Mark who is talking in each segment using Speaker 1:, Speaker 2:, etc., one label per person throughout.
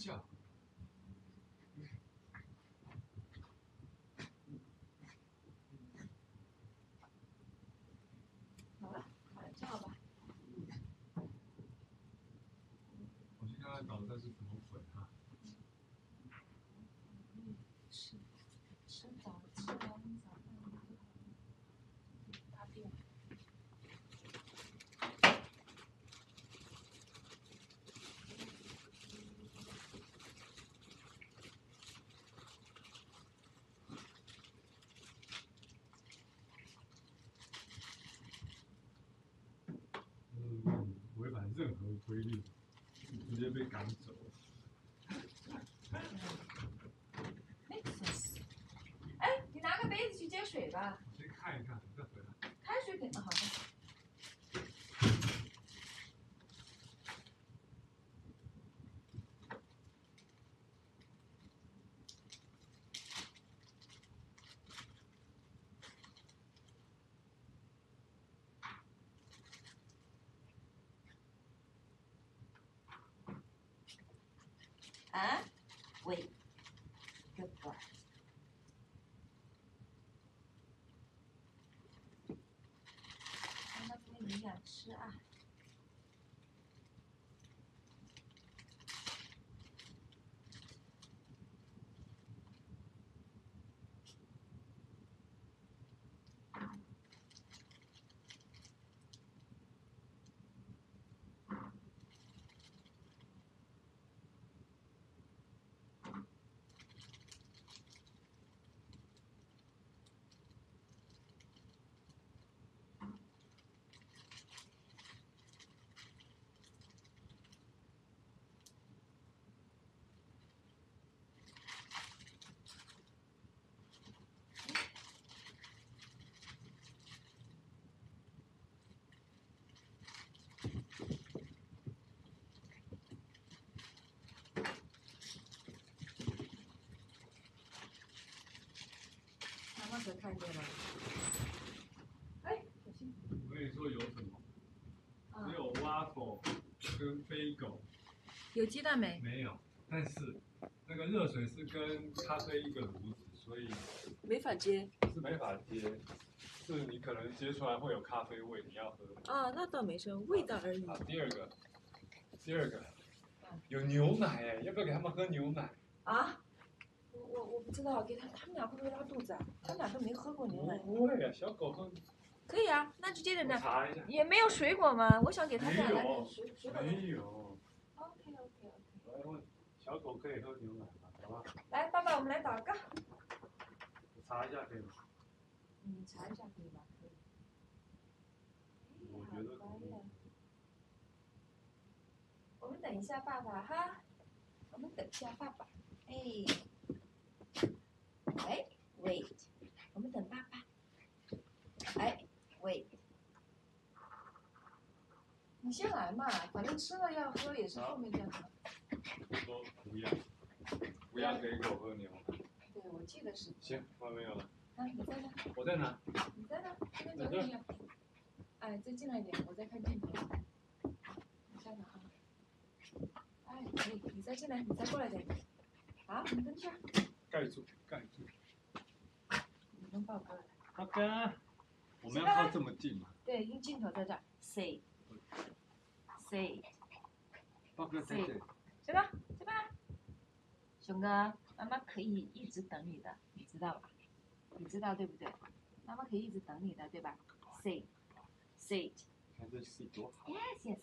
Speaker 1: 觉。
Speaker 2: 好了，快点叫吧。
Speaker 1: 我去看看早餐是什么鬼啊？
Speaker 2: 吃完早饭大便。
Speaker 1: 违反任何规律，直接被赶走。
Speaker 2: 哎，你拿个杯子去接水吧。
Speaker 1: 我先看一看，再回来。
Speaker 2: 开水给好的。啊，喂 ，good boy。让他多营养吃啊。妈妈可看见了。哎，小心！
Speaker 1: 我跟你说有什么？只有waffle跟飞狗。
Speaker 2: 有鸡蛋没？
Speaker 1: 没有，但是那个热水是跟咖啡一个炉子，所以
Speaker 2: 没法接。
Speaker 1: 是没法接，是你可能接出来会有咖啡味，你要喝。
Speaker 2: 啊，那倒没事，味道而已。
Speaker 1: 啊，第二个有牛奶哎，要不要给他们喝牛奶？
Speaker 2: 啊？我不知道，给他们俩会不会拉肚子啊？他们俩都没喝过牛奶。
Speaker 1: 不会啊，小狗喝。
Speaker 2: 可以啊，那就接着那。
Speaker 1: 查一下。
Speaker 2: 也没有水果吗？我想给他们俩来点水果。
Speaker 1: 没有。
Speaker 2: OK。
Speaker 1: 我来问，小狗可以喝牛奶吗？好吧。
Speaker 2: 来，爸爸，我们来祷告。
Speaker 1: 我查一下可以吗？
Speaker 2: 你查一下可以吗？可以。
Speaker 1: 我觉得可以。
Speaker 2: 我们等一下爸爸哈，我们等一下爸爸。哎 ，wait， 我们等爸爸。哎 ，wait， 你先来嘛，反正吃了要喝也是后面再喝。
Speaker 1: 我说不要给狗喝牛奶。
Speaker 2: 对，我记得是。
Speaker 1: 行，我没有了。
Speaker 2: 啊，你在哪？
Speaker 1: 我在哪？
Speaker 2: 你在哪？这边走远。哎，再进来一点，我再看镜头。你在哪啊？哎，你再进来，你再过来点。啊，你跟这儿。
Speaker 1: 盖住。
Speaker 2: 你跟豹哥来。
Speaker 1: 豹哥，我们要靠这么近吗？
Speaker 2: 对，因为镜头在这儿。Say。
Speaker 1: 豹哥在这里。
Speaker 2: 这个，熊哥，妈妈可以一直等你的，你知道吧？你知道对不对？妈妈可以一直等你的，对吧 ？Say。
Speaker 1: 看这 say 多好。
Speaker 2: Yes。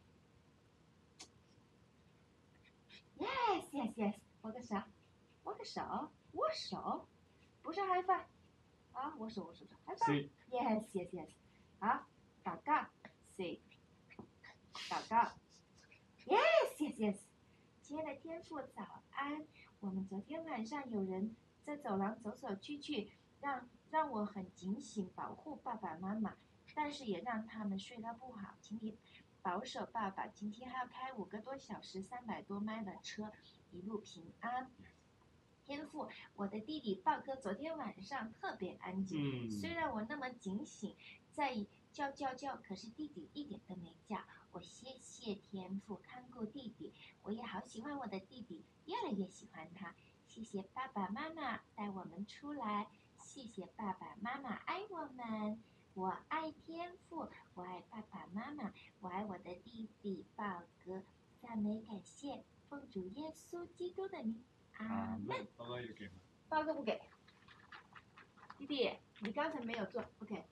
Speaker 2: 握手，不是 high five。啊，握手 ，high five。Yes。好，祷告 ，say。祷告 ，Yes。亲爱的天父，早安。我们昨天晚上有人在走廊走去，让我很警醒，保护爸爸妈妈，但是也让他们睡得不好。请你保守爸爸，今天还要开5个多小时，300多迈的车，一路平安。天父，我的弟弟豹哥昨天晚上特别安静，虽然我那么警醒， 叫叫叫，可是弟弟一点都没叫。我谢谢天父看顾弟弟，我也好喜欢我的弟弟，越来越喜欢他。谢谢爸爸妈妈带我们出来，谢谢爸爸妈妈爱我们。我爱天父，我爱爸爸妈妈，我爱我的弟弟宝哥。赞美感谢，奉主耶稣基督的名，阿门。
Speaker 1: 报告有给吗？
Speaker 2: 报告不给。弟弟，你刚才没有做，不给。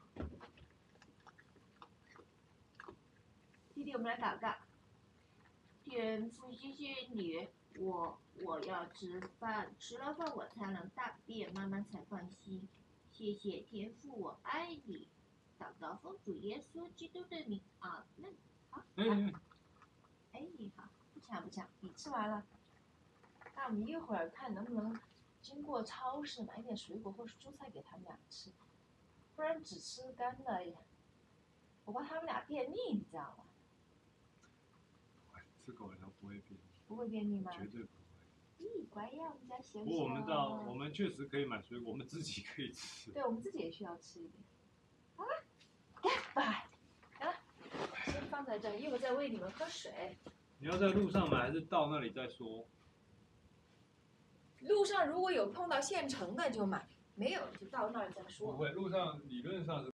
Speaker 2: 弟弟，我们来祷告。天父，谢谢你，我要吃饭，吃了饭我才能大便，妈妈才放心。谢谢天父，我爱你。祷告奉主耶稣基督的名，阿门。好，哎，好，不抢，你吃完了。那我们一会儿看能不能经过超市买点水果或是蔬菜给他们俩吃，不然只吃干的，我怕他们俩便秘，你知道吗？
Speaker 1: 吃狗粮不会便秘。
Speaker 2: 不会便秘吗？
Speaker 1: 绝对不会。
Speaker 2: 咦，乖呀，我们家小小。
Speaker 1: 不过我们确实可以买水果，我们自己可以吃。
Speaker 2: 对，我们自己也需要吃一点。好了，拜，好了，先放在这儿，一会儿再喂你们喝水。
Speaker 1: 你要在路上买还是到那里再说？
Speaker 2: 路上如果有碰到现成的就买，没有就到那儿再说。
Speaker 1: 不会，路上理论上是。